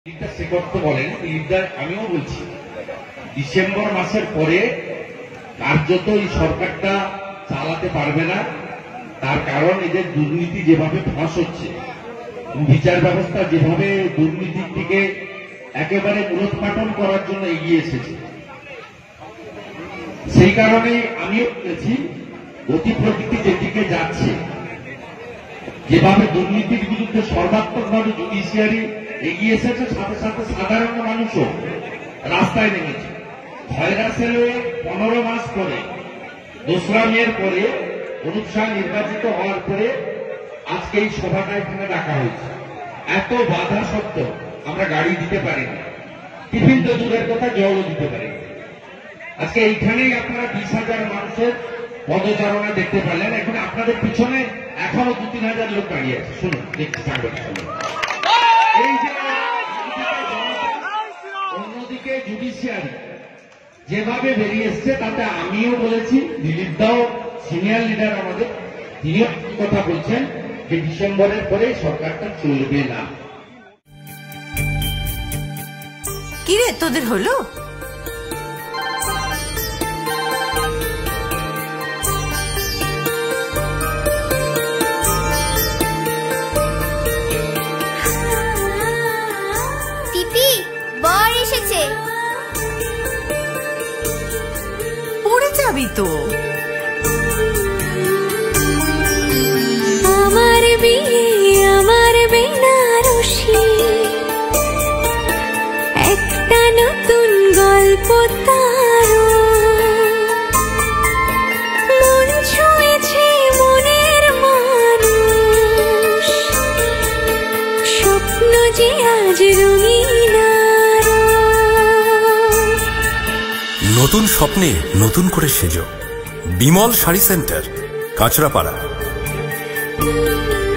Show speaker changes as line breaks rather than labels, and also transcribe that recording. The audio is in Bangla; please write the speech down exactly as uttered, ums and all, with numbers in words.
বলেন লিডার, আমিও বলছি ডিসেম্বর মাসের পরে কার্যত এই সরকারটা চালাতে পারবে না। তার কারণ এদের দুর্নীতি যেভাবে ফাঁস হচ্ছে, বিচার ব্যবস্থা যেভাবে দুর্নীতির দিকে একেবারে মূলোৎপাটন করার জন্য এগিয়ে এসেছে, সেই কারণে আমিও বলেছি গতি প্রকৃতি যেদিকে যাচ্ছে, যেভাবে দুর্নীতির বিরুদ্ধে সর্বাত্মকভাবে জুডিশিয়ারি এগিয়ে এসেছে, সাথে সাথে সাধারণ মানুষও রাস্তায় নেমেছে। খয়রা সেলে পনেরো মাস পরে দোসরা মেয়ের পরে অনুপ শাহ নির্বাচিত হওয়ার পরে আজকে এই সভাটা এখানে ডাকা হয়েছে। এত বাধা সত্ত্বেও আমরা গাড়ি দিতে পারিনি, টিফিন তো দূরের কথা, জলও দিতে পারিনি। আজকে এইখানেই আপনারা বিশ হাজার মানুষের পদচারণা দেখতে পারলেন। এখন আপনাদের পিছনে এখনো দু তিন হাজার লোক দাঁড়িয়ে আছে। শুনুন, দেখতে থাকবেন। এই যে অন্যদিকে জুডিশিয়ারি যেভাবে বেরিয়ে এসছে, তাতে আমিও বলেছি, দিলীপ দাও সিনিয়র লিডার আমাদের, তিনিও কথা বলছেন যে ডিসেম্বরের পরে সরকারটা চলবে না।
কি রে, তোদের হলো?
টিপি, বর এসেছে।
পড়ে যাবি তো।
আমার বিয়ে, আমার বেনারসি, একটা নতুন গল্প তার, মন ছুঁয়েছে মনের মানুষ, স্বপ্ন যে আজ রঙিন।
নতুন স্বপ্নে নতুন করে সেজো। বিমল শাড়ি সেন্টার, কাঁচরাপাড়া।